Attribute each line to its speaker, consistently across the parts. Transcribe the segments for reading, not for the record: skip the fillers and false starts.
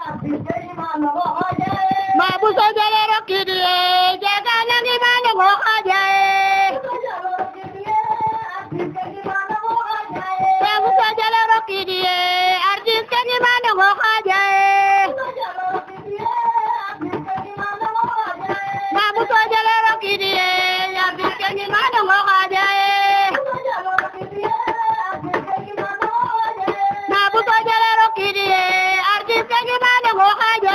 Speaker 1: Babu sojale rokidi jaga nangi manu mokaje. Babu sojale rokidi artis kangi manu mokaje. Babu sojale rokidi artis kangi manu mokaje. Babu sojale rokidi artis kangi manu mokaje.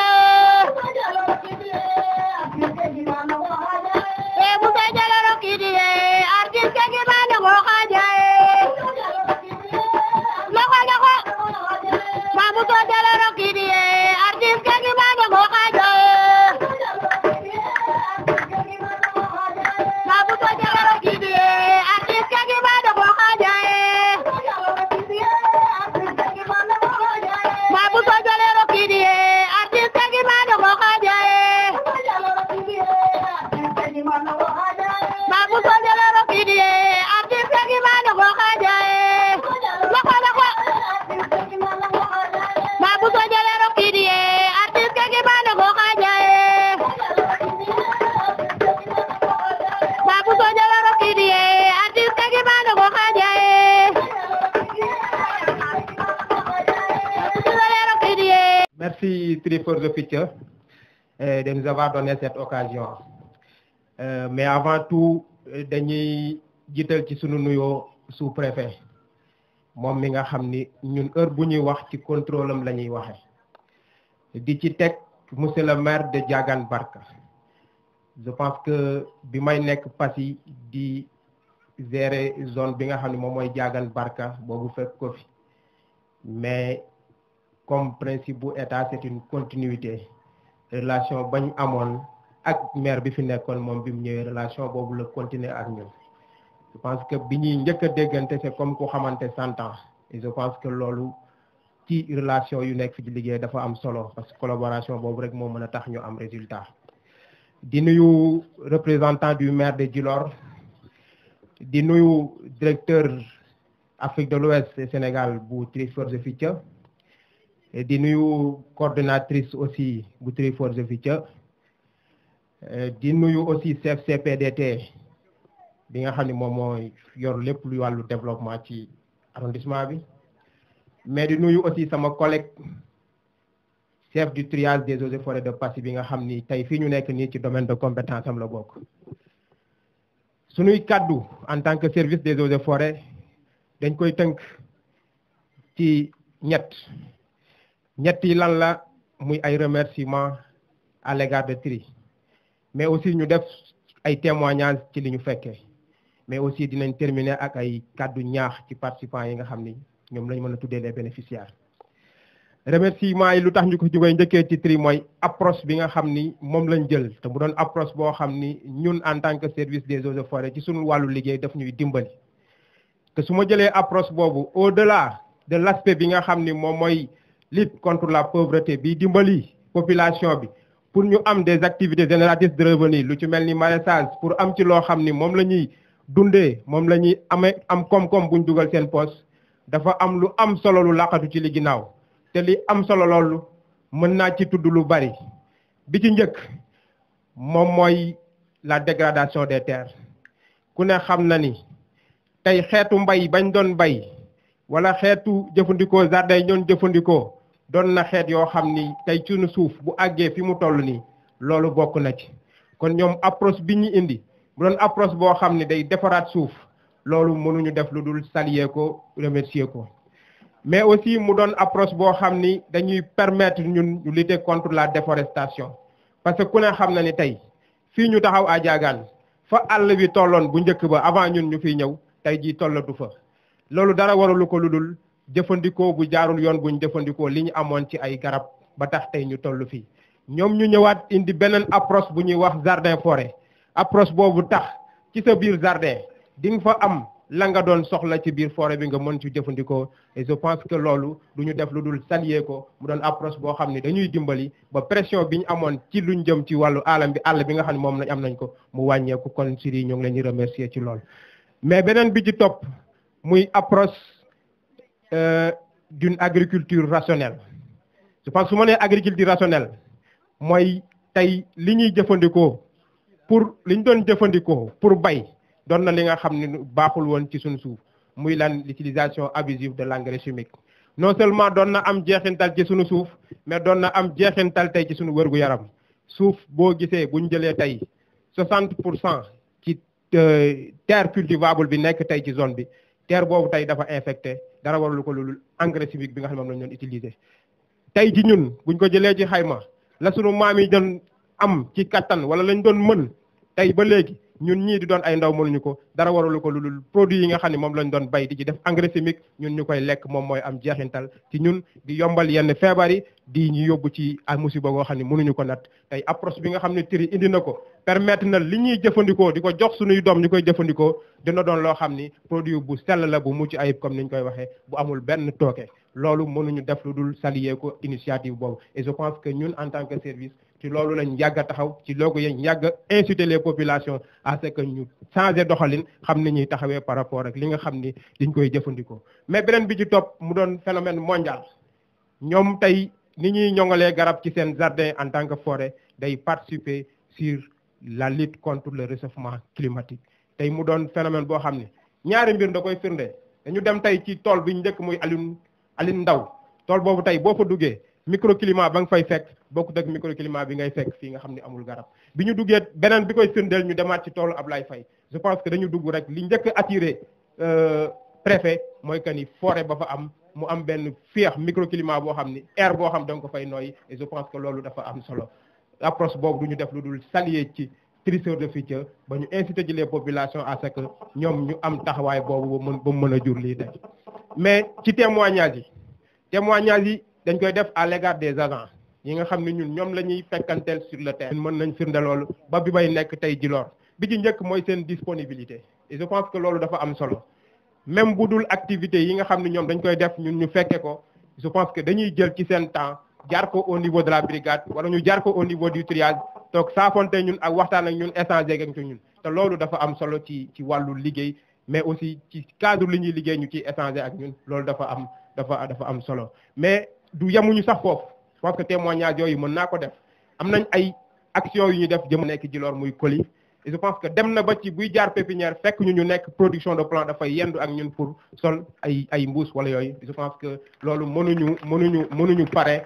Speaker 2: Merci Three for the Future de nous avoir donné cette occasion. Mais avant tout dañuy jiital ci sunu nuyoo sous-préfet moom mi nga xam ni ñun heure bu ñuy wax ci contrôle am la ñuy waxe di ci teg monsieur le maire de Diagane Barka. Je pense que bi may nekk Passy di gérer zone bi nga xam ne moom mooy Diagane Barka boobu fekk ko fi mais comme principe bu état c'est une continuité relation bañ amoon ak maire bi fi nekkoon moom bi mu ñëwee relation boobu la continuer ak ñun. Je pense que bi ñuy njëkk a déggante c'est comme ku xamante 100 ans et je pense que loolu ci relation yu nekk fi ci liggéey dafa am solo parce que collaboration boobu rek moo mën a tax ñu am résultat. Di nuyu représentant du maire de Djilor, di nuyu directeur Afrique de l'Ouest et Sénégal bu Three for the Future et di nuyu coordonnatrice aussi bu Three for the Future, di nuyu aussi chef CPDT bi nga xam ne moom mooy yor lépp lu wàllu développement ci arrondissement bi, mais di nuyu aussi sama collègue chef du triage des eaux et forêts de Passy bi nga xam ni tey fii ñu nekk nii ci domaine de compétence am la bokk. Sunuy kaddu en tant que service des eaux et forêts dañ koy tënk ci ñett yi lan la muy ay remerciements à l'égard de Three, mais aussi ñu def ay témoignages ci li ñu fekkee, mais aussi dinañ terminer ak ay kaddu ñaax ci participants yi nga xam ni ñoom lañ mën a tuddee les bénéficiaires. Remerciement yi lu tax ñu ko jógee njëkkee ci Three mooy approche bi nga xam ni moom lañ jël te mu doon approche boo xam ni ñun en tant que service des eaux et forêts ci suñu wàllu liggéey daf ñuy dimbali. te su ma jëlee approche boobu au-delà de l'aspect bi nga xam ni moom mooy lutte contre la pauvreté bi dimbali population bi pour ñu am des activités génératrices de revenus lu ci mel ni maraîchage pour am ci loo xam ni moom la ñuy dundee moom la ñuy amee am koom-koom buñ dugal seen poche dafa am lu am solo lu laqatu ci li ginnaaw. te li am solo loolu mën naa ci tudd lu bari bi ci njëkk moom mooy la dégradation des terres ku ne xam na ni tey xeetu mbay bañ doon bay wala xeetu jëfandikoo jardin yi doon jëfandikoo doon na xeet yoo xam ni tey suñu suuf bu àggee fi mu toll nii loolu bokk na ci. kon ñoom approche bi ñu indi bu doon approche boo xam ni day defaraat suuf loolu mënuñu def lu dul saluer ko remercier ko. mais aussi mu doon approche boo xam ni dañuy permettre ñun ñu lutter contre la déforestation parce que ku ne xam na ni tey fii ñu taxaw à Diagane fa àll bi tolloon bu njëkk ba avant ñun ñu fiy ñëw tey jii tollatu fa loolu dara waralu ko lu dul jëfandikoo bu jaarul yoon buñ jëfandikoo li ñu amoon ci ay garab ba tax tey ñu toll fii ñoom ñu ñëwaat indi beneen approche bu ñuy wax jardin forêt approche boobu tax ci sa biir jardin di nga fa am la nga doon soxla ci biir forêt bi nga mën ci jëfandikoo et je pense que loolu du ñu def lu dul saluer ko mu doon approche boo xam ne dañuy dimbali ba pression bi ñu amoon ci luñ jëm ci wàllu àll bi nga xam ne moom lañ am nañ ko mu wàññeeku kon si ñu ngi leen di remercier ci loolu. mais beneen bi ci topp muy approche d'une agriculture rationnelle je pense su ma nee agriculture rationnelle mooy tey li ñuy jëfandikoo pour li ñu doon jëfandikoo pour bay doon na li nga xam ne baaxul woon ci suñu suuf muy lan l'utilisation abusive de l'engrais chimique non seulement doon na am jeexintal ci suñu suuf mais doon na am jeexintal tey ci suñu wërgu-yaram suuf boo gisee bu ñu jëlee tey 60% ci terre cultivable bi nekk tey ci zone bi terre boobu tey dafa infecté dara warul ko loolu engrais chimique bi nga xam ne moom lañ doon utiliser. tey ji ñun buñ ko jëlee ci xayma la sunu maam yi doon am ci kattan wala lañ doon mën tey ba léegi ñun ñii di doon ay ndaw mënuñu ko dara warulu ko lu produit yi nga xam ne moom lañ doon bay di ci def engrais chimique ñun ñu koy lekk moom mooy am jeexintal ci ñun di yombal yenn feebar yi di ñu yóbbu ci ay musiba goo xam ne mënuñu ko nat tey approche bi nga xam ne TRI indi na ko permettre na li ñuy jëfandikoo di ko jox suñuy doom ñu koy jëfandikoo dina doon loo xam ni produit bu sell la bu mucc ayib comme niñ koy waxee bu amul benn tooke loolu mënuñu def lu dul saluer ko initiative boobu et je pense que ñun en tant que service ci loolu lañ yàgg a taxaw ci loolu lañ yàgg a inciter les populations à ce que ñu changer doxalin xam ni ñuy taxawee par rapport ak li nga xam ni dañ koy jëfandikoo mais beneen bi ci topp mu doon phénomène mondial ñoom tey ni ñuy ñoŋalee garab ci seen jardin en tant que forêt day participer sur la lutte contre le réchauffement climatique tey mu doon phénomène boo xam ne ñaari mbir da koy firnde dañu dem tey ci tool bi ñu njëkk muy Alioune Ndao tool boobu tey boo fa duggee microclimat ba nga fay fekk bokkut ak microclimat bi ngay fekk fii nga xam ne amul garab bi ñu duggee beneen bi koy firndeel ñu demaat ci toolu Ablaye Faye je pense que dañu dugg rek li njëkk attiré préfet mooy que ni forêt ba fa am mu am benn féex microclimat boo xam ni air boo xam da nga ko fay nooyi et je pense que loolu dafa am solo approche boobu du ñu def lu dul saluer ci Trésor de Futur ba ñu inciter ci les populations à ce que ñoom ñu am taxawaay boobu ba mën a jur lii tey mais ci témoignage yi dañ koy def à l'égard des agents yi nga xam ne ñun ñoom la ñuy fekkanteel sur le terrain. mën nañ firnde loolu ba bi may nekk tey Djilor bi ci njëkk mooy seen disponibilité et je pense que loolu dafa am solo même bu dul activité yi nga xam ne ñoom dañ koy def ñun ñu fekke ko je pense que dañuy jël ci seen temps jaar ko au niveau de la brigade wala ñu jaar ko au niveau du triage toog saafonte ñun ak waxtaan ak ñun échanger ak ñun te loolu dafa am solo ci wàllu liggéey mais aussi ci cadre li ñuy liggéey ñu ciy échanger ak ñun loolu dafa am solo mais du yemuñu sax foofu je pense que témoignage yooyu mën naa ko def am nañ ay action yu ñu def jëm nekk Djilor muy colis et je pense que dem na ba ci buy jaar pépinière fekk ñu nekk production de plant dafay yendu ak ñun pour sol ay mbuus wala yooyu je pense que loolu mënuñu pare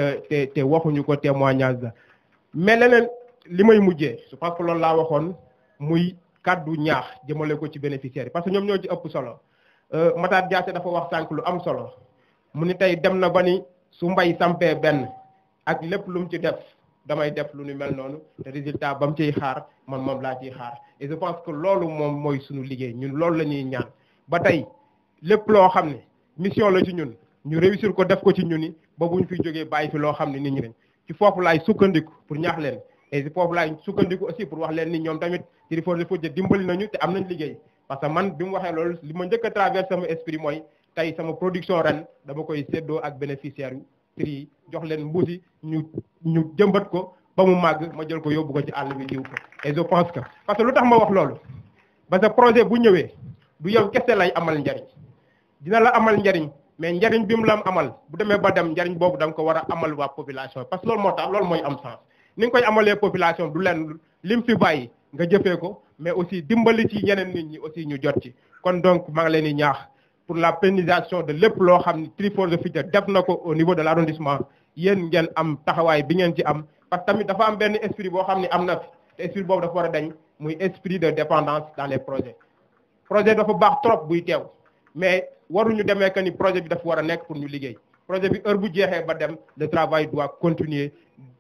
Speaker 2: te waxuñu ko témoignage la mais leneen li may mujjee je pense que loolu laa waxoon muy kaddu ñaax jëmale ko ci bénéficiaires yi parce que ñoom ñoo ci ëpp solo Matar Diassé dafa wax sànq lu am solo mu ni tey dem na ba ni su mbay sampee benn ak lépp lu mu ci def damay def lu ñu mel noonu te résultat ba mu ciy xaar man moom laa ciy xaar et je pense que loolu moom mooy suñu liggéey ñun loolu la ñuy ñaan ba tey lépp loo xam ne mission la ci ñun ñu réussir ko def ko ci ñun ba buñ fi jógee bàyyi fi loo xam ne nit ñi lañ ci foofu laay sukkandiku pour ñaax leen et ci foofu laay sukkandiku aussi pour wax leen ni ñoom tamit ci Trésor de Futur dimbali nañu te am nañ liggéey parce que man bi mu waxee loolu li ma njëkk a traversé sama esprit mooy tey sama production ren dama koy séddoo ak bénéficiaires yu TRI jox leen mbuusi ñu jëmbat ko ba mu màgg ma jël ko yóbbu ko ci àll bi jiw ko et je pense que parce que lu tax ma wax loolu parce que projet bu ñëwee du yow kese lay amal njariñ dina la amal njariñ mais njariñ bi mu la amal bu demee ba dem njariñ boobu da nga ko war a amal waa population parce que loolu moo tax loolu mooy am sens ni nga koy amalee population du leen lim fi bàyyi nga jëfee ko mais aussi dimbali ci yeneen nit ñi aussi ñu jot ci kon donc maa ngi leen di ñaax pour la pérennisation de lépp loo xam ne Trésor de Futur def na ko au niveau de l'arrondissement yéen ngeen am taxawaay bi ngeen ci am parce que tamit dafa am benn esprit boo xam ne am na fi te esprit boobu dafa war a dañ muy esprit de dépendance dans les projets projet dafa baax trop buy teew mais waruñu demee que ni projet bi dafa war a nekk pour ñu liggéey projet bi heure bu jeexee ba dem le travail doit continuer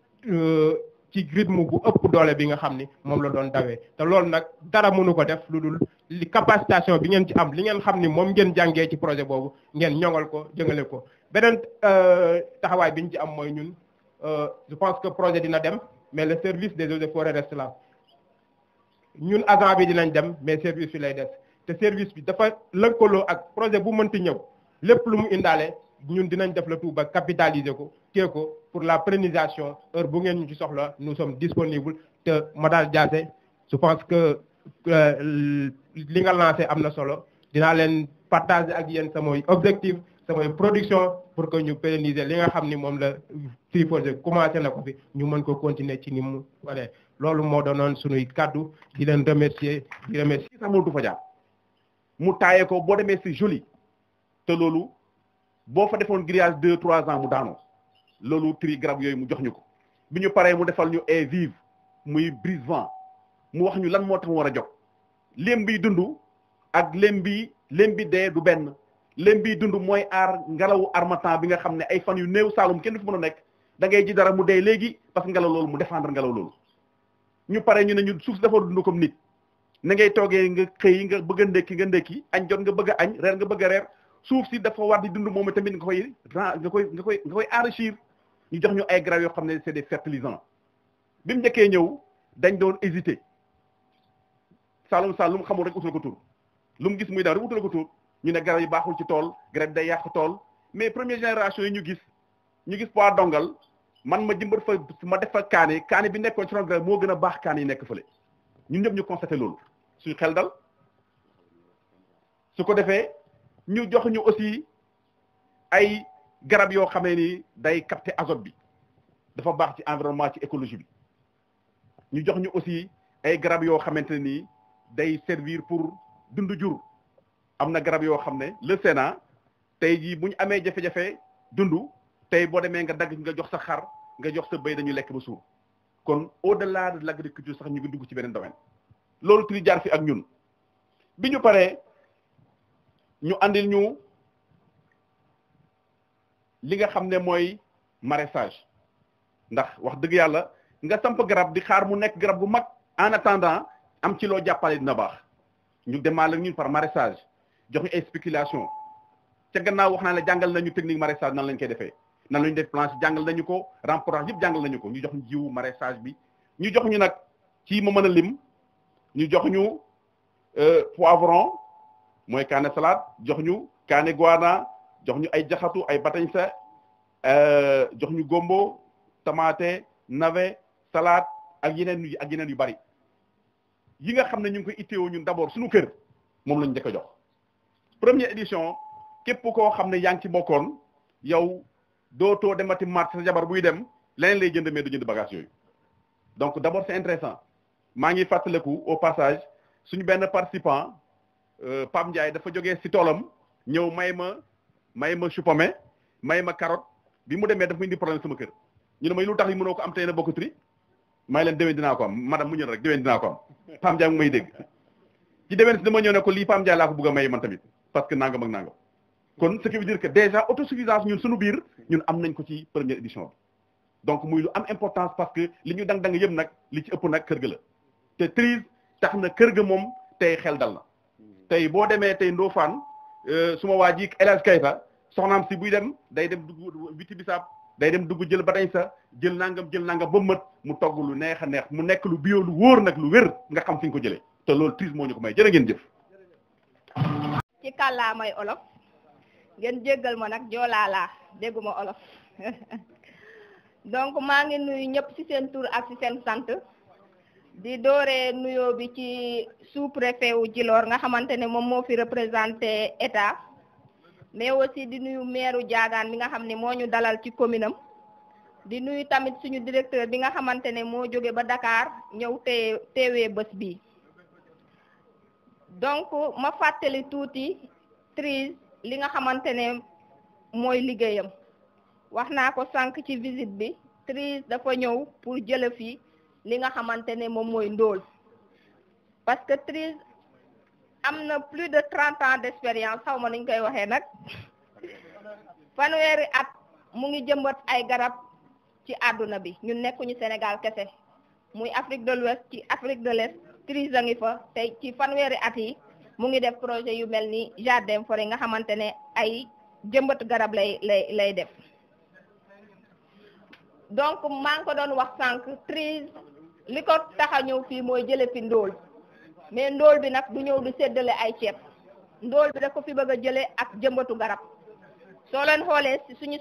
Speaker 2: ci rythme bu ëpp doole bi nga xam ni moom la doon dawee te loolu nag dara mënu ko def lu dul li capacitation bi ngeen ci am li ngeen xam ni moom ngeen jàngee ci projet boobu ngeen ñoŋal ko jëngale ko beneen taxawaay bi ñu ci am mooy ñun je pense que projet dina dem mais le service des eaux et forêts reste là ñun agent bi dinañ dem mais service bi lay des te service bi dafa lëkkaloo ak projet bu mënti ñëw lépp lu mu indaale ñun dinañ def le tout ba capitaliser ko téye ko pour la pérennisation heure bu ngeen ñu ci soxla nous sommes disponibles te Matar Diassé je pense que li nga lancé am na solo dinaa leen partager ak yéen samay objectif samay production pour que ñu pérenniser li nga xam ni moom la Tree Project commencé na ko fi ñu mën ko continuer ci ni mu waree loolu moo doonoon sunuy kaddu di leen remercier di remercier.
Speaker 3: sax mënatu fa jaar mu taayee ko boo demee c'est joli te loolu boo fa defoon grillage 2-3 ans mu daanoo loolu Tree garab yooyu mu jox ñu ko bi ñu paree mu defal ñu air vive muy brise vent mu wax ñu lan moo tax mu war a jóg lém biy dund ak lém bi dee du benn lém biy dund mooy aar ngelawu harmattan bi nga xam ne ay fan yu néew Saalum kenn du fi mën a nekk da ngay ji dara mu dee léegi parce que ngelaw loolu mu défendre ngelaw loolu ñu pare ñu ne ñu suuf si dafa dund comme nit na ngay toogee nga xëy nga bëgg a ndekki añ jot nga bëgg a añ reer nga bëgg a reer suuf si dafa war di dund moom tamit nga koy enrichir ñu jox ñu ay garab yoo xam ne c'est des fertilisants bi mu njëkkee ñëw dañ doon hésiter Saalum lu mu xamul rek utal ko tur lu mu gis muy daw rek utal ko tur ñu ne garab yi baaxul ci tool garab yi day yàq tool mais première génération yi ñu gis poids dongal man ma jëmbat fa ma def fa kaani bi nekkoon ci ron garab moo gën a baax kaani yi nekk fële ñun ñëpp ñu constaté loolu suñu xel dal su ko defee ñu jox ñu aussi ay garab yoo xamee ni day capter azote bi dafa baax ci environnement ci écologie bi ñu jox ñu aussi ay garab yoo xamante ne nii day servir pour dund jur am na garab yoo xam ne le Sénat tey jii bu ñu amee jafe-jafe dund tey boo demee nga dagg nga jox sa xar nga jox sa béy dañu lekk ba suur kon au-delà de l'agriculture sax ñu ngi dugg ci beneen domaine loolu Tree jaar fi ak ñun bi ñu paree ñu andil ñu li nga xam ne mooy maraîchage ndax wax dëgg yàlla nga samp garab di xaar mu nekk garab gu mag en attendant am ci loo jàppale dina baax ñu demaale ñun par maraîchage jox ñu ay spéculation ca gannaaw wax naa ne jàngal nañu technique maraîchage nan lañ koy defee nan lañu def planche jàngal nañu ko rempourage yëpp jàngal nañu ko ñu jox ñu jiwu maraîchage bi ñu jox ñu nag ci ma mën a lim ñu jox ñu poivron mooy kaane salade jox ñu kaane guana jox ñu ay jaxatu ay batañsa jox ñu gombo tomate navet salade ak yeneen yu bari yi nga xam ne ñu ngi koy itteewoo ñun d'abord suñu kër moom lañu njëkk a jox première édition képp koo xam ne yaa ngi ci bokkoon yow dootoo demati marché sa jabar buy dem leneen lay jënd mais du jënd bagage yooyu donc d'abord c'est intéressant maa ngi fàttaliku au passage suñu benn participant Pam Ndiaye dafa jógee si toolam ñëw may ma chou pommé may ma carotte bi mu demee dafa mu indi problème sama kër ñu ne may lu tax yi mënoo ko am tey na bokk Tree may leen déwén dinaa ko am madame mu ñëw rek déwén dinaa ko am Pam Ndiaye mu may dégg ci déwén si dama ñëw ne ko lii Pam Ndiaye laa ko bëgg a may man tamit parce que nangam ak nangam kon ce qui veut dire que déjà autosuffisance ñun suñu biir ñun am nañ ko ci première édition bi donc muy lu am importance parce que li ñu dang yëpp nag li ci ëpp nag kër ga la te Tree tax na kër ga moom tey xel dal na tey boo demee tey Ndofane suma waa ji El Hadj Kayta soxnaam si buy dem day dem dugg witi bisaab day dem dugg jël batañ sa jël nangam ba mët mu togg lu neex a neex mu nekk lu bio lu wóor nag lu wér nga xam fi ñu ko jëlee te loolu Tree moo ñu ko may jërë ngeen jëf.
Speaker 1: ci kàllaamay olof ngeen jéggal ma nag joolaalaa dégguma olof donc maa ngi nuyu ñëpp ci seen tur ak ci seen sant di dooree nuyoo bi ci sous-préfet wu Djilor nga xamante ne moom moo fi représenté état mais aussi di nuyu maire Diagane bi nga xam ne moo ñu dalal ci commune am di nuyu tamit suñu directeur bi nga xamante ne moo jóge ba Dakar ñëw teewee bés bi donc ma fàttali tuuti Tree li nga xamante ne mooy liggéeyam wax naa ko sànq ci visite bi Tree dafa ñëw pour jële fi li nga xamante ne moom mooy ndóol parce que Tree am na plus de 30 ans d'expérience xaw ma nuñ koy waxee nag fanweeri at mu ngi jëmbat ay garab ci àdduna bi ñun nekkuñu Sénégal kese muy Afrique de l'Ouest ci Afrique de l'Est Tree a ngi fa tey ci fanweeri at yi mu ngi def projet yu mel ni jardin forêt nga xamante ne ay jëmbat garab lay def donc maa ngi ko doon wax sànq Tree li ko tax a ñëw fii mooy jële fi ndóol mais ndóol bi nag du ñëw du séddale ay ceeb ndóol bi da ko fi bëgg a jële ak jëmbatu garab soo leen xoolee ci suñu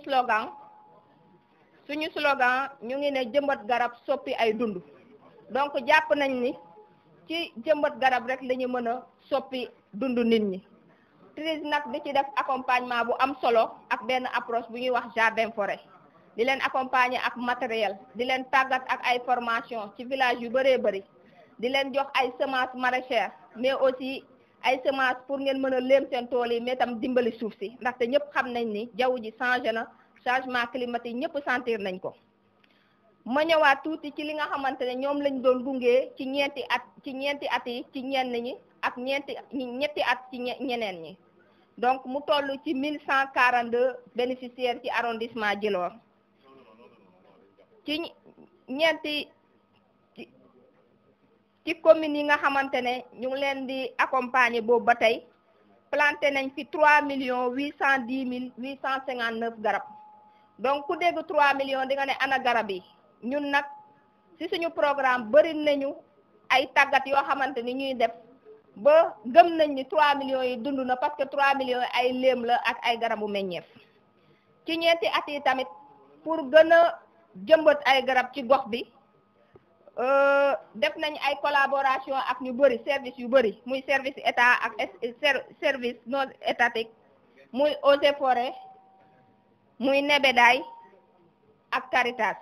Speaker 1: slogan ñu ngi ne jëmbat garab soppi ay dund donc jàpp nañ ni ci jëmbat garab rek la ñu mën a soppi dund nit ñi TRIS nag di ci def accompagnement bu am solo ak benn approche bu ñuy wax jardin forêt di leen accompagner ak matériel di leen tàggat ak ay formation ci village yu bëree bëri di leen jox ay semences maraîchères mais aussi ay semences pour ngeen mën a léem seen tool yi mais tam dimbali suuf si ndaxte ñëpp xam nañ ni jaww ji changé na changement climatique ñëpp sentir nañ ko. ma ñëwaat tuuti ci li nga xamante ne ñoom lañ doon gunge ci ñeenti at yi ci ñenn ñi ak ñetti at ci ñeneen ñi donc mu toll ci 1142 bénéficiaires ci arrondissement Djilor ci ñeenti ci communes yi nga xamante ne ñu ngi leen di accompagner boobu ba tey planté nañ fi 3 810 859 garab donc ku dégg 3 millions di nga ne ana garab yi ñun nag ci suñu programme bëri nañu ay tàggat yoo xamante ni ñuy def ba gëm nañ ni 3 millions yi dund na parce que 3 millions yi ay léem la ak ay garabu meññeef ci ñeenti at yi tamit pour gën a jëmbat ay garab ci gox bi def nañ ay collaboration ak ñu bëri service yu bëri muy service état ak service non étatique muy eaux et forêt muy nebedaay ak Caritas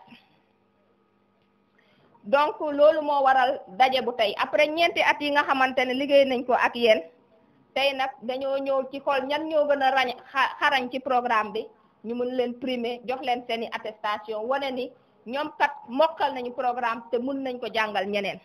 Speaker 1: donc loolu moo waral daje bu tey après ñeenti at yi nga xamante ne liggéey nañ ko ak yéen tey nag dañoo ñëw ci xool ñan ñoo gën a xarañ ci programme bi ñu mën leen primer jox leen seeni attestation wane ni ñoom kat mokkal nañu programme te mën nañ ko jàngal ñeneen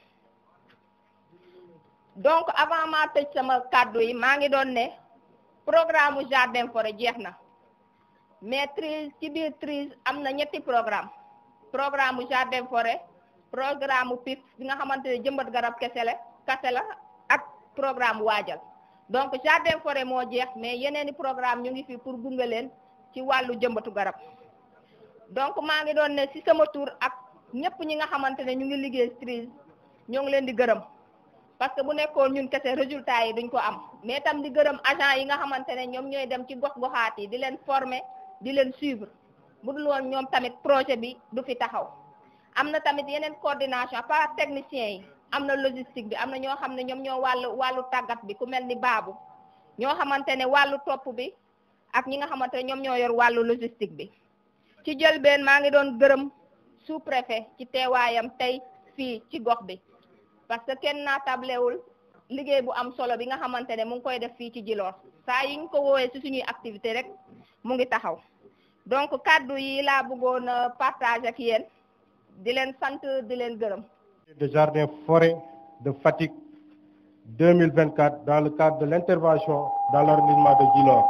Speaker 1: donc avant ma tëj sama kàddu yi maa ngi doon ne programme jardin forêt jeex na mais TRIS ci biir TRIS am na ñetti programme jardin forêt programme PIF bi nga xamante ne jëmbat garab kese la ak programme waajal donc jardin forêt moo jeex mais yeneeni programme ñu ngi fi pour gunge leen ci wàllu jëmbatu garab donc maa ngi doon ne ci sama tour ak ñëpp ñi nga xamante ne ñu ngi liggéey TRIS ñoo ngi leen di gërëm parce que bu nekkoon ñun kese résultat yi duñ ko am mais tam di gërëm agent yi nga xamante ne ñoom ñooy dem ci gox-goxaat yi di leen former di leen suivre bu dul woon ñoom tamit projet bi du fi taxaw am na tamit yeneen coordination par technicien yi am na logistique bi am na ñoo xam ne ñoom ñoo wàllu tàggat bi ku mel ni baabu ñoo xamante ne wàllu topp bi ak ñi nga xamante ne ñoom ñoo yor wàllu logistique bi ci jëlbeen maa ngi doon gërëm sous-préfet ci teewaayam tey fii ci gox bi parce que kenn naatablewul liggéey bu am solo bi nga xamante ne mu ngi koy def fii ci Djilor saa yi ñu ko woowee ci suñuy activité rek mu ngi taxaw donc kaddu yi laa bëggoon a partage ak yéen di leen sant di leen gërëm.
Speaker 4: de jardin forêt de Fatick 2024 dans le cadre de l'intervention dans l'arrondissement de Djilor.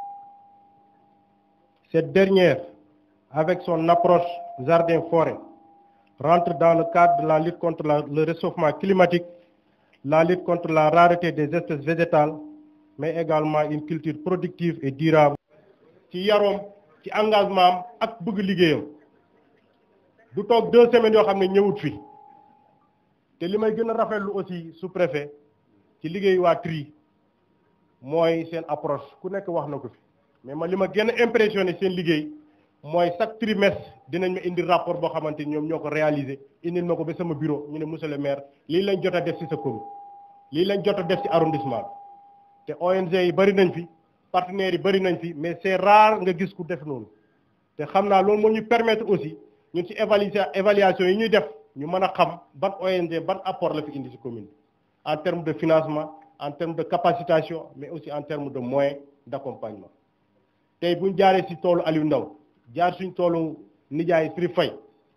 Speaker 4: Cette dernière, avec son approche jardin forêt, rentre dans le cadre de la lutte contre le réchauffement climatique, la lutte contre la rareté des espèces végétales, mais également une culture productive et durable. ci yaroom ci engagement am ak bëgg liggéeyam du toog 2 semaines yoo xam ne ñëwut fi te li may gën a rafetlu aussi sous-préfet ci liggéey waa TRIS mooy seen approche ku nekk wax na ko fi mais man li ma gën a impressionné seen liggéey mooy chaque trimestre dinañ ma indi rapport boo xamante ni ñoom ñoo ko réalisé indil ma ko ba sama bureau ñu ne monsieur le maire lii lañ jot a def ci sa commune lii lañ jot a def ci arrondissement bi te ONG yi bari nañ fi partenaires yi bari nañ fi mais c'est rare nga gis ku def noonu te xam naa loolu moo ñu permettre aussi ñun ci évaluation yi ñuy def ñu mën a xam ban ONG ban apport la fi indi ci commune bi en termes de financement en termes de capacitation mais aussi en termes de moyens d'accompagnement tey buñ jaaree ci toolu Aliou Ndaw jaar suñ toolu nijaay Sri Faye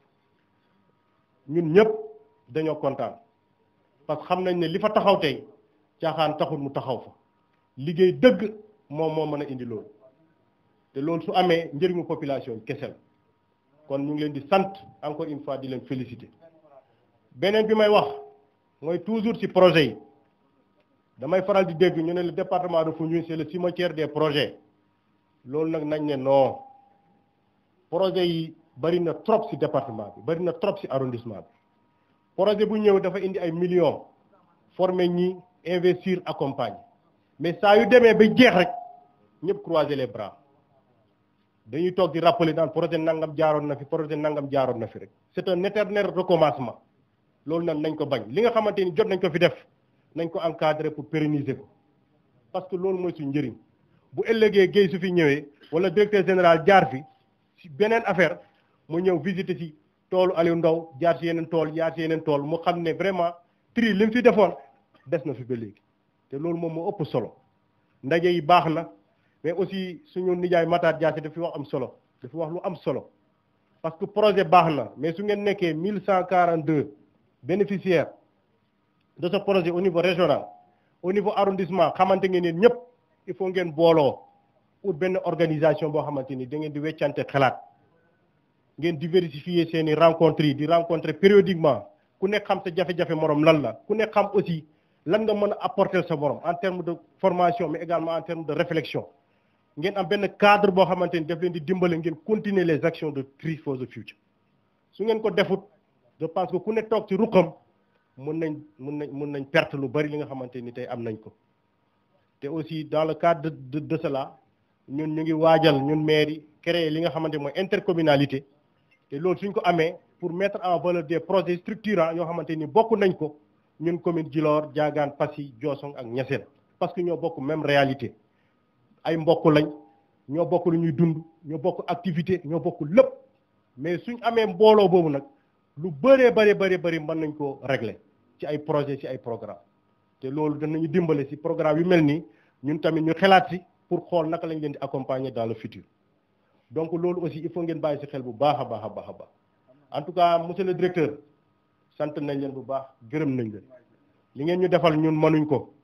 Speaker 4: ñun ñëpp dañoo kontaan parce que xam nañ ne li fa taxaw tey caaxaan taxul mu taxaw fa liggéey dëgg moom moo mën a indi loolu te loolu su amee njëriñu population bi kese la kon ñu ngi leen di sant encore une fois di leen féliciter beneen bi may wax mooy toujours ci projet yi damay faral di dégg ñu ne le département de Foundiougne c'est le cimetière des projets loolu nag nañ ne non projet yi bari na trop ci département bi bari na trop ci arrondissement bi projet bu ñëw dafa indi ay millions former ñi investir accompagner mais saa yu demee ba jeex rek ñëpp croiser les bras dañuy toog di rappeler naan projet nangam jaaroon na fi projet nangam jaaroon na fi rek c'est un éternel recommencement loolu nag nañ ko bañ li nga xamante ni jot nañ ko fi def nañ ko encadrer pour pérenniser ko parce que loolu mooy suñu njëriñ bu ëllëgee Guèye su fi ñëwee wala directeur général jaar fi si beneen affaire mu ñëw visiter si toolu Aliou Ndao jaar si yeneen tool mu xam ne vraiment tri li mu fi defoon des na fi ba léegi te loolu moom moo ëpp solo ndaje yi baax na mais aussi suñu nijaay Matar Diassé dafa wax am solo dafa wax lu am solo parce que projet baax na mais su ngeen nekkee 1142 bénéficiaires de ce projet au niveau régional au niveau arrondissement xamante ngeen yéen ñëpp il faut ngeen booloo ut benn organisation boo xamante ni da ngeen di weccante xalaat ngeen diversifier seen i rencontres yi di rencontrer périodiquement ku nekk xam sa jafe-jafe morom lan la ku nekk xam aussi lan nga mën a apporter sa morom en termes de formation mais également en termes de réflexion ngeen am benn cadre boo xamante ni daf leen di dimbale ngeen continuer les actions de Tree for the Future su ngeen ko defut je pense que ku ne toog ci ruqam mun nañ perte lu bari li nga xamante ni tey am nañ ko te aussi dans le cadre de cela ñun ñu ngi waajal ñun maire yi créer li nga xamante mooy intercommunalité te loolu suñ ko amee pour mettre en valeur des projets structurants yoo xamante ni bokk nañ ko ñun commune Djilor Diagane Passy Diossong ak Niassène parce que ñoo bokk même réalité ay mbokk lañ ñoo bokk lu ñuy dund ñoo bokk activité ñoo bokk lépp mais suñ amee mbooloo boobu nag lu bëree bëri mën nañ ko régler ci ay projet ci ay programme te loolu danañu dimbale ci programme yu mel nii ñun tamit ñu xalaat ci pour xool naka lañ leen di accompagner dans le futur donc loolu aussi il faut ngeen bàyyi ci xel bu baax a baax en tout cas monsieur le directeur sant nañ leen bu baax gërëm nañ leen li ngeen ñu defal ñun mënuñ ko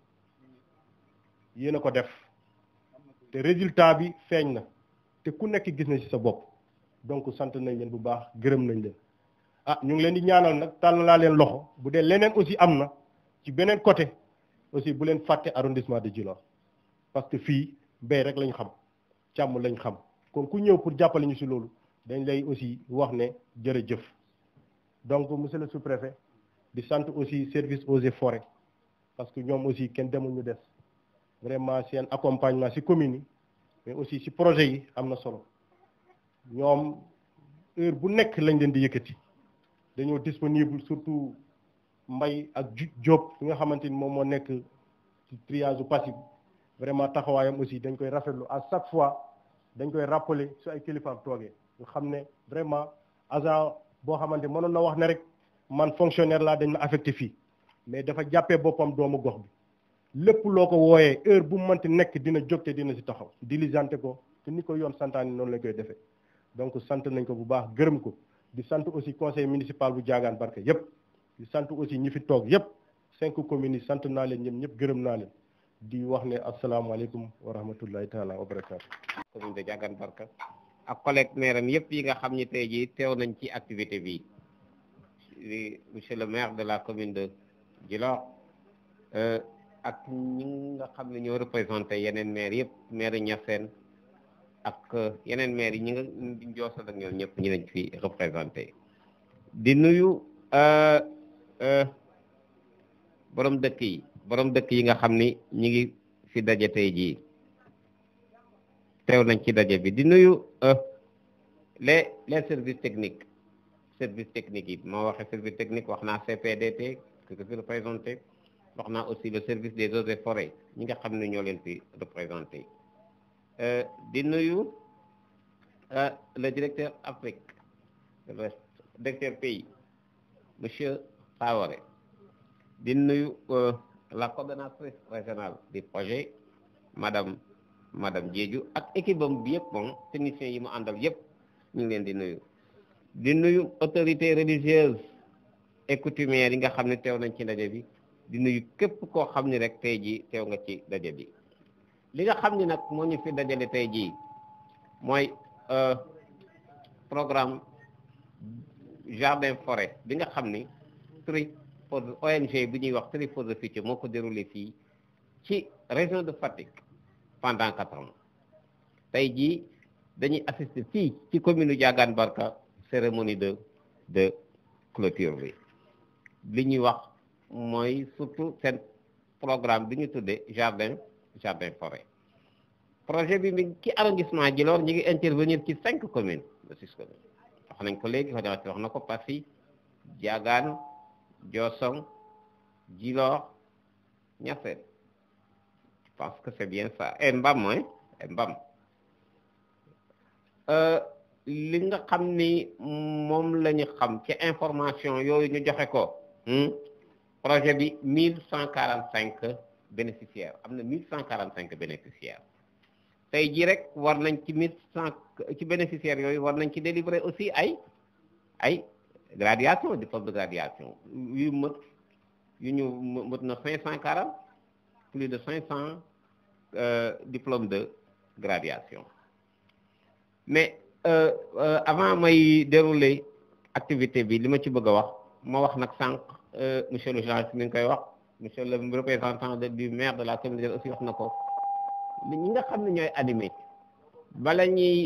Speaker 4: yéen a ko def te résultat bi feeñ na te ku nekk gis na ci sa bopp donc sant nañ leen bu baax gërëm nañ leen ñu ngi leen di ñaanal nag tàll laa leen loxo bu dee leneen aussi am na ci beneen côté aussi bu leen fàtte arrondissement de Djilor parce que fii mbéy rek lañ xam càmm lañ xam kon ku ñëw pour jàppale ñu ci loolu dañ lay aussi wax ne jërëjëf donc monsieur le sous-préfet di sant aussi service eaux et forêts parce que ñoom aussi kenn demul ñu des vraiment seen accompagnement ci commune yi mais aussi ci projet yi am na solo ñoom heure bu nekk lañ leen di yëkkati dañoo disponible surtout Mbay ak Diop bi nga xamante ni moom moo nekk ci triage passif vraiment taxawaayam aussi dañ koy rafetlu à chaque fois dañ koy rappeler su ay kilifaam toogee nga xam ne vraiment agent boo xamante mënoon na wax ne rek man fonctionnaire laa dañ ma affecté fii mais dafa jàppee boppam doomu gox bi lépp loo ko wooyee heure bu mu mënti nekk dina jóg te dina ci taxaw diligente ko te ni ko yoon santaani noonu lañ koy defee donc sant nañ ko bu baax gërëm ko di sant aussi conseil municipal bu Diagane Barka yëpp di sant aussi ñi fi toog yëpp 5 communes yi sant naa leen ñëpp gërëm naa leen di wax ne asalaamaaleykum wa rahmatullahi taala wa barakaatu.
Speaker 5: commune de Diagane Barka ak collègue maire am yëpp yi nga xam ni tey jii teew nañ ci activité bi monsieur le maire de la commune de Djilor ak ñi nga xam ne ñoo représenté yeneen maire yëpp maire Niassène ak yeneen maire yi ñi nga Diossong ak ñoom ñëpp ñu lañ fi représenté di nuyu borom dëkk yi nga xam ni ñi ngi fi daje tey jii teew nañ ci daje bi di nuyu les services techniques yi moo waxee service technique wax naa CPDT que fi représenté wax naa aussi le service des eaux et forêts ñi nga xam ne ñoo leen fi représenté di nuyu le directeur Afrique de l'Ouest directeur pays monsieur Traoré di nuyu la coordonnatrice régionale du projet madame Diédhiou ak équipe am bi yëpp moom techniciens yi mu àndal yëpp ñu ngi leen di nuyu autorités religieuses et coutumières yi nga xam ne teew nañ ci ndaje bi di nuyu képp koo xam ni rek tey jii teew nga ci daje bi li nga xam ni nag moo ñu fi dajale tey jii mooy programme jardin forêt bi nga xam ni Tree for ONG bi ñuy wax Tree for the Future moo ko déroulé fii ci région de Fatick pendant 4 ans tey jii dañuy assister fii ci commune Diagane Barka cérémonie de clôture bi li ñuy wax mooy surtout seen programme bi ñu tuddee jardin forêt projet bi mi ci arrondissement Djilor ñi ngi intervenir ci 5 communes de 6 communes wax nañ ko léegi wax na ko Passy Diagane Diossong Djilor Niassène pense que c'est bien ça et mbam mooy mbam li nga xam ni moom la ñu xam ci information yooyu ñu joxe ko projet bi 1145 bénéficiaires am na 1145 bénéficiaires tey jii rek war nañ ci 1100 ci bénéficiaires yooyu war nañ ci délivrer aussi ay graduation diplôme de graduation yu mët na 540 plus de 500 diplômes de graduation mais avant may dérouler activité bi li ma ci bëgg a wax ma wax nag sànq monsieur le journaliste mi ngi koy wax monsieur le représentant du maire de la commune aussi wax na ko ñi nga xam ne ñooy animé bala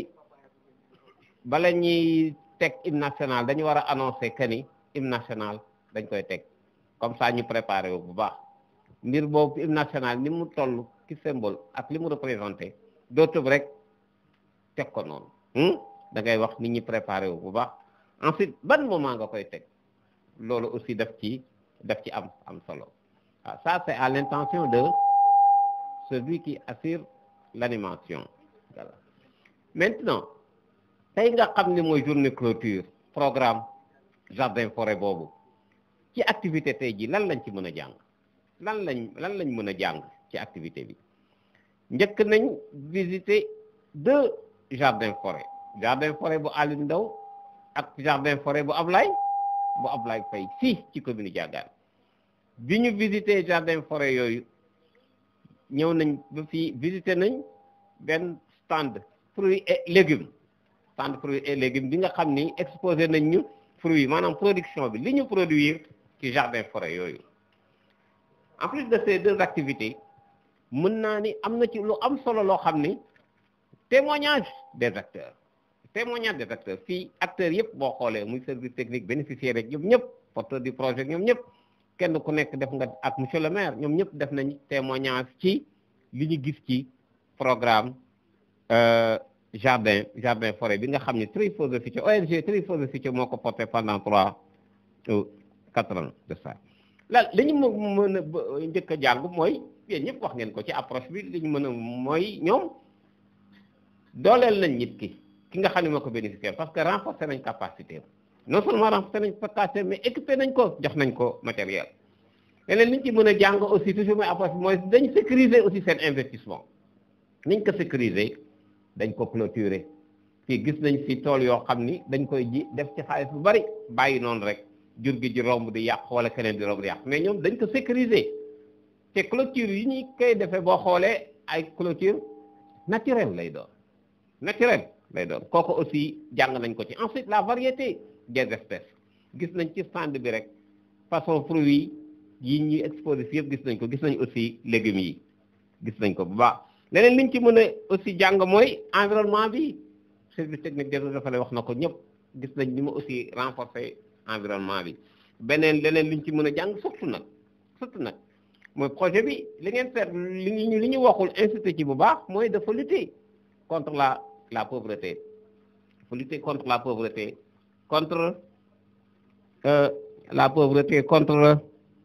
Speaker 5: ñuy teg hymne national dañu war a annoncer que ni hymne national dañ koy teg comme ça ñu préparé wu bu baax mbir boobu hymne national ni mu toll ci symbole ak li mu représenté dootub rek teg ko noonu da ngay wax nit ñi préparé wu bu baax ensuite ban moment nga koy teg loolu aussi daf ci am solo waaw ça c'est à l'intention de celui qui assure l'animation voilà maintenant tey nga xam ne mooy journée clôture programme jardin forêt boobu ci activité tey ji lan lañ ci mën a jàng lan lañ mën a jàng ci activité bi njëkk nañ visiter 2 jardin forêt bu Alioune Ndao ak jardin forêt bu Ablaye Faye fii ci commune Diagane bi ñu visiter jardin forêt yooyu ñëw nañ ba fii visiter nañ benn stand fruits et légumes bi nga xam ni exposé nañ ñu fruits maanaam production bi li ñu produire ci jardin forêt yooyu en plus de ces 2 activités mën naa ni am na ci lu am solo loo xam ni témoignage des acteurs fii acteurs yëpp boo xoolee muy service technique bénéficiaire rek ñoom ñëpp porteur du projet ñoom ñëpp kenn ku nekk def nga ak monsieur le maire ñoom ñëpp def nañ témoignage ci li ñu gis ci programme jardin forêt bi nga xam ne Trees for the Future ONG Trees for the Future moo ko porté pendant 3 ou 4 ans de ça li ñu mën a njëkk a jàng mooy yéen ñëpp wax ngeen ko ci approche bi li ñu mën a mooy ñoom dooleel nañ nit ki nga xam ne moo ko bénéficiaire parce que renforcer nañ capacité non seulement renforcer nañ capacité mais équipé nañ ko jox nañ ko matériel leneen li ñu ci mën a jàng aussi toujours mooy approche bi mooy dañ sécuriser aussi seen investissement niñ ko sécuriser dañ ko clôturer fii gis nañ fi tool yoo xam ni dañ koy ji def ci xaalis bu bari bàyyi noonu rek jur gi ji romb di yàq wala keneen di romb di yàq mais ñoom dañ ko sécuriser te clôture yi ñuy koy defee boo xoolee ay clôture naturelle lay doon kooku aussi jàng nañ ko ci ensuite la variété des espèces gis nañ ci stand bi rek façon fruits yi ñuy exposé fi yëpp gis nañ aussi légumes yi gis nañ ko bu baax leneen liñ ci mën a aussi jàng mooy environnement bi service technique des eaux et forêts wax na ko ñëpp gis nañ ni ma aussi renforcer environnement bi leneen liñ ci mën a jàng surtout nag mooy projet bi li ngeen seet li ñu waxul incité ci bu baax mooy dafa lutter contre la pauvreté contre la pauvreté contre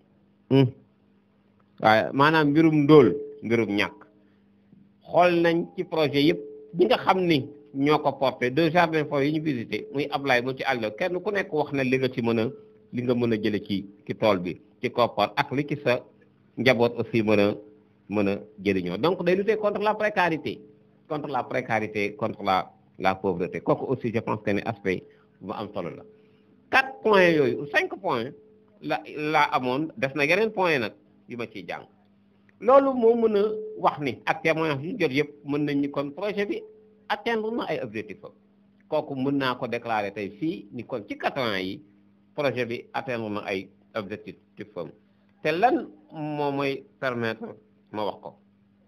Speaker 5: waaye maanaam mbirum ñàkk xool nañ ci projet yëpp ñi nga xam ni ñoo ko porté 2 jardins forêts yi ñu visité muy Ablaye mu ci àll kenn ku nekk wax na li nga mën a jële ci tool bi ci koppar ak li ci sa njaboot aussi mën a jëriñoo donc day lutter contre la précarité contre la pauvreté kooku aussi je pense que ne aspect bu am solo la 4 points yooyu 5 points la amoon def na yeneen points nag yu ma ciy jàng loolu moo mën a wax ni ak témoignage yu ñu jot yëpp mën nañ ni kon projet bi atteindre na ay objectifs am kooku mën naa ko déclarer tey fii ni kon ci 4 ans yi projet bi atteindre na ay objectifs am te lan moo may permettre ma wax ko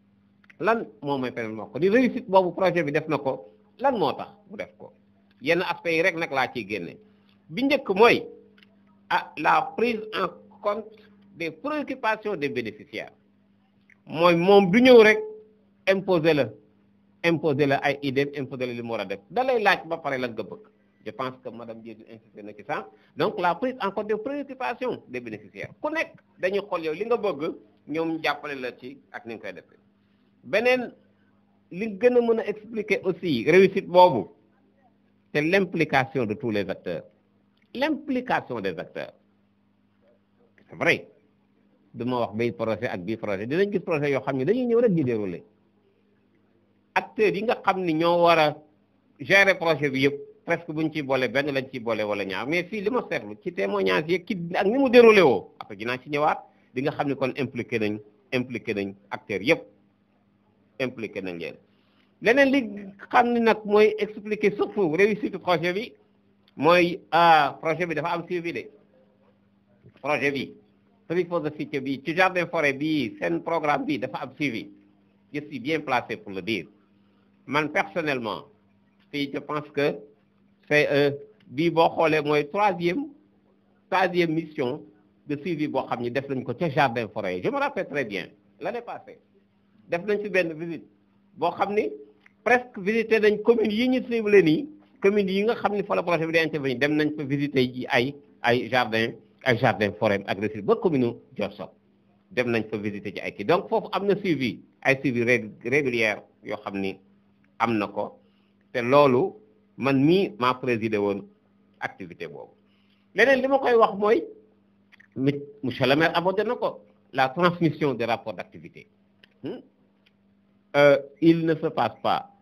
Speaker 5: di réussite boobu projet bi def na ko lan moo tax mu def ko yenn aspects yi rek nag laa ciy génne bi njëkk mooy la prise en compte des préoccupations des bénéficiaires mooy moom du ñëw rek imposer la ay idées imposer la li mu war a def da lay laaj ba pare lan nga bëgg je pense que madame Diédhiou insisté na ci ça donc la prise en compte des préoccupations des bénéficiaires ku nekk dañuy xool yow li nga bëgg ñoom jàppale la ci ak ni nga koy defee beneen li gën a mën a expliquer aussi réussite boobu c'est l'implication de tous les acteurs l'implication des acteurs c'est vrai duma wax bay projet ak bii projet dinañ gis projet yoo xam ne dañuy ñëw rek di dérouler acteurs yi nga xam ni ñoo war a gérer projet bi yëpp presque buñ ciy boole benn lañ ciy boole wala ñaar mais fii li ma seetlu ci témoignage yi ki ak ni mu déroulé woo après dinaa ci ñëwaat di nga xam ne kon impliqué nañ acteurs yëpp impliqué nañ leen leneen li xam ne nag mooy expliquer surtout réussite projet bi mooy projet bi dafa am suivi de projet bi Tree for the Future bi ci jardin forêt bi seen programme bi dafa am suivi je suis bien placé pour le dire man personnellement fii je pense que c'est bii boo xoolee mooy troisième mission de suivi boo xam ni def nañ ko ca jardin forêt je me rappelle très bien l'année passée def nañ ci benn visite boo xam ni presque visité nañ communes yi ñu ciblé nii communes yi nga xam ni fa la projet bi di intervenir dem nañ fa visiter ji ay jardin forêt agressif ba commune Diourbel dem nañ fa visiter ji ay kii donc foofu am na suivi régulière yoo xam ni am na ko te loolu man mii maa présidé woon activité boobu leneen li ma koy wax mooy monsieur le maire abordé na ko la transmission des rapports d'activité il ne se passe pas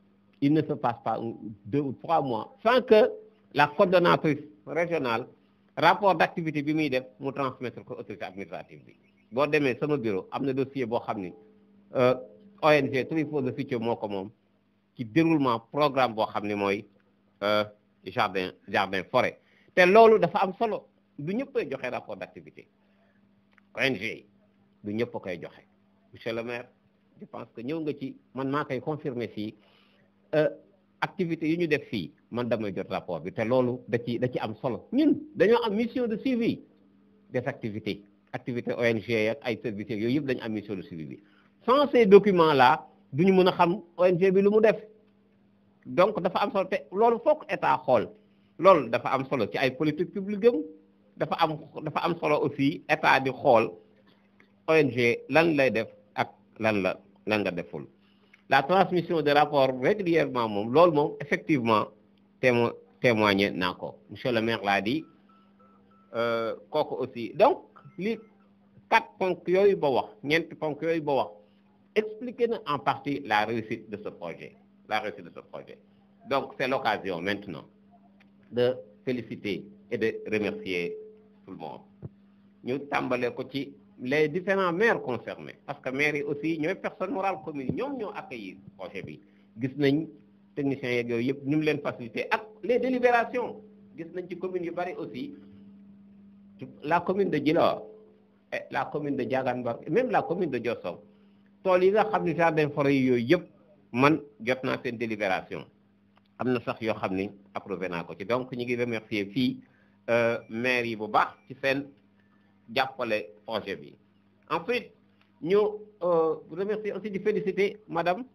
Speaker 5: 2 ou 3 mois sans que la coordonnatrice régionale rapport d'activité bi muy def mu transmettre ko autorité administrative bi boo demee sama bureau am na dossier boo xam ni ONG Tree for the Future moo ko moom ci déroulement programme boo xam ni mooy jardin forêt te loolu dafa am solo du ñëpp a joxe rapport d'activité ONG du ñëpp a koy joxe monsieur le maire je pense que ñëw nga ci man maa koy confirmer fii activité yi ñu def fii man damay jot rapport bi te loolu da ci am solo ñun dañoo am mission de suivi des activités ONG ak ay services yooyu yëpp dañu am mission de suivi bi sans ces documents là duñu mën a xam ONG bi lu mu def donc dafa am solo te loolu fokk état xool loolu dafa am solo ci ay politique publique am dafa am solo aussi état di xool ONG lan lay def ak lan nga deful la transmission de rapport régulièrement moom loolu moom effectivement témoigné naa ko monsieur le maire l'a dit kooku aussi donc li 4 ponk yooyu ba wax ñeenti ponk yooyu ba wax expliquer na en partie la réussite de ce projet donc c'est l'occasion maintenant de féliciter et de remercier tout le monde ñu tàmbalee ko ci les différents maires concernés parce que maires yi aussi ñooy personne morale commune ñoom ñoo accueillir projet bi gis nañ techniciens yeeg yooyu yëpp ñu leen faciliter ak les délibérations gis nañ ci communes yu bari aussi la commune de Djilor et la commune de Diagane Barka même la commune de Diossong tool yi nga xam ne jardin forêt yi yooyu yëpp man jot naa seen délibération am na sax yoo xam ni approuvé naa ko ci donc ñu ngi remercier fii maires yi bu baax ci seen jàppale projet bi ensuite ñu remercier aussi di féliciter madame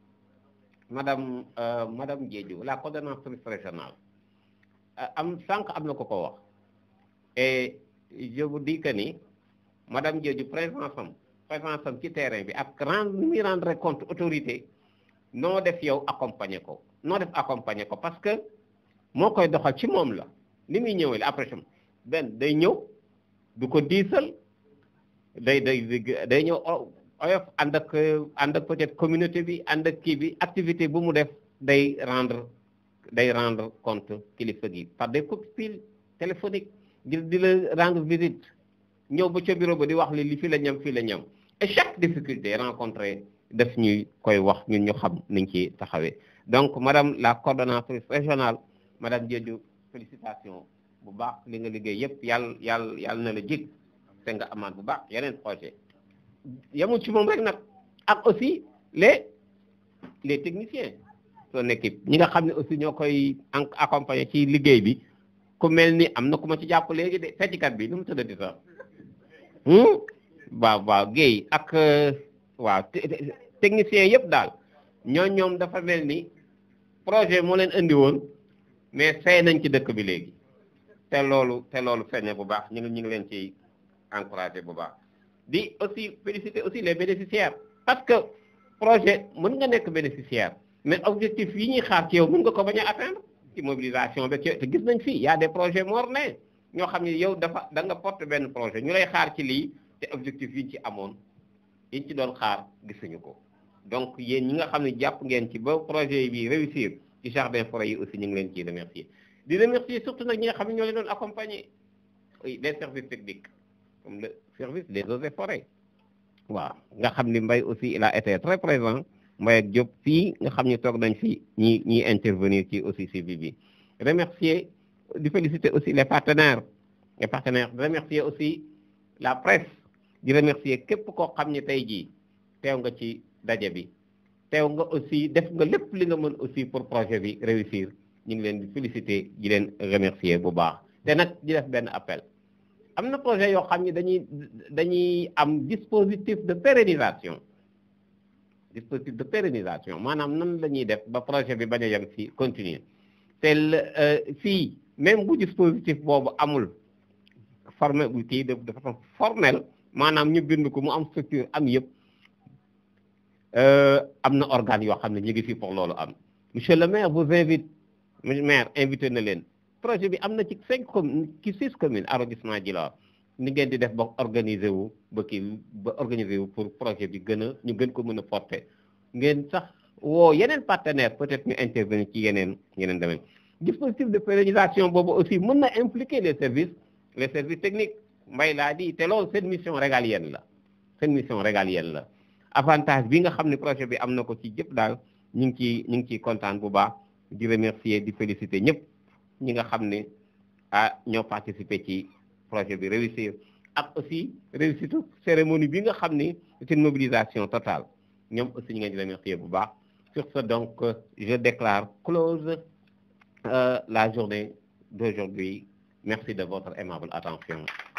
Speaker 5: Diédhiou la coordonnatrice régionale sànq am na ko wax et je vous dis que ni madame Diédhiou présence am ci terrain bi ak rendre compte autorité noo def accompagner ko parce que moo koy doxal ci moom la ni muy ñëwee après benn day ñëw du ko diisal day ñëw oyof ànd ak peut-être communauté bi ànd ak kii bi activité bu mu def day rendre compte kilifa gi par des coups téléphoniques di la rendre visite ñëw ba ca bureau ba di wax li fi la ñam fii la ñam et chaque difficulté rencontrée daf ñuy koy wax ñun ñu xam niñ ci taxawee donc madame la coordonnatrice régionale madame Diédhiou félicitations bu baax li nga liggéey yëpp yàlla na la jig te nga amaat bu baax yeneen projet yemul ci moom rek nag ak aussi les techniciens son équipe ñi nga xam ne aussi ñoo koy accompagner ci liggéey bi ku mel ni am na ku ma ci jàpp léegi de feccikat bi nu mu tuddati sax waaw Guèye ak waaw techniciens yëpp daal ñoom dafa mel ni projet moo leen indi woon mais fay nañ ci dëkk bi léegi te loolu feeñe bu baax ñu ngi leen ci encourager bu baax di aussi féliciter aussi les bénéficiaires parce que projet mën nga nekk bénéficiaire mais objectif yi ñuy xaar ci yow mën nga ko bañ a atteindre ci mobilisation bi te gis nañ fii y a des projets mornés ñoo xam ne yow da nga porter benn projet ñu lay xaar ci lii te objectif yi ñu ci amoon yi ñu ci doon xaar gisuñu ko donc yéen ñi nga xam ne jàpp ngeen ci ba projet bi réussir ci jardin forêt yi aussi ñu ngi leen ciy remercier di remercier surtout nag ñi nga xam ne ñoo leen doon accompagner les services techniques comme le service des eaux et forêts waaw nga xam ni Mbaye aussi il a été très présent Mbaye ak Diop fii nga xam ni toog nañ fi ñi intervenir ci aussi suivi bi remercier di féliciter aussi les partenaires di remercier aussi la presse di remercier képp koo xam ni tey jii teew nga ci daje bi teew nga aussi def nga lépp li nga mën aussi pour projet bi réussir ñu ngi leen di féliciter di leen remercier bu baax te nag di def benn appel am na projet yoo xam ni dañuy am dispositif de pérennisation maanaam nan la ñuy def ba projet bi bañ a yem ci continuer te fii même bu dispositif boobu amul formel bu kii de façon formelle maanaam ñu bind ko mu am structure am yëpp am na organe yoo xam ne ñu ngi fii pour loolu am monsieur le maire vous invite maire invité na leen projet bi am na ci 6 communes arrondissement Djilor ni ngeen di def ba organiser wu pour projet bi ñu gën ko mën a porter ngeen sax woo yeneen partenaire peut-être ñu intervenir ci yeneen domaine dispositif de pérennisation boobu aussi mën na impliquer les services techniques mbay laa di te loolu seen mission régalienne la avantage bi nga xam ne projet bi am na ko ci jëpp daal ñu ngi ciy kontaan bu baax di remercier di féliciter ñëpp ñi nga xam ne ñoo participer ci projet bi réussir ak aussi réussite cérémonie bi nga xam ni c'est une mobilisation totale ñoom aussi ñu ngi leen di remercier bu baax sur ce donc je déclare close la journée d'aujourd'hui merci de votre aimable attention